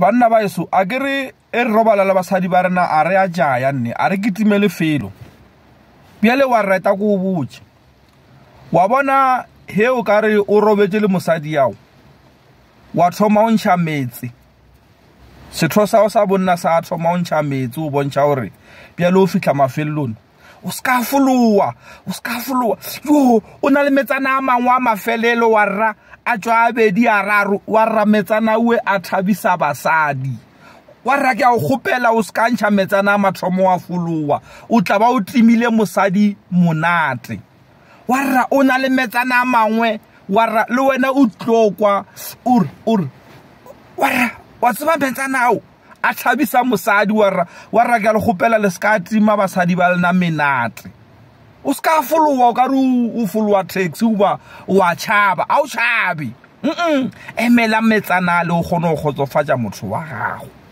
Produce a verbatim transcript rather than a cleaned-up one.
banna ba eso a ke re e re robala le basadi ba rena a re a jaya nne a re kitimele felo bjale wa reta ko o botse wa bona he o ka re o robetse le mosadi yao wa thoma o ntšha metsi setho sa o sa bonna sa thoma o ntšha metsi o bontšha gore bjale o fitlha mafelelong o ska foloa o ska foloa yo o na le metsana a mangwe a mafelelo wa rra a tswa a bedi a raro wa rra metsana ue a thabisa basadi wa rra ke a o gopela o ska ntšha metsana a mathomo wa foloa o tla ba o timile mosadi monate wa rra o na le metsana a mangwe wa rra le wena o tlokwa ur ur wa rra wa tseba metsana ao a thabisa mosadi wa rra wa rra ke a le gopela le ska tima basadi ba lena menate o ska foloa o ka re o foloa taxi uba wa tšhaba a o tšhabe mm emela metsana le o kgone go kgotsofatša motho wa gago.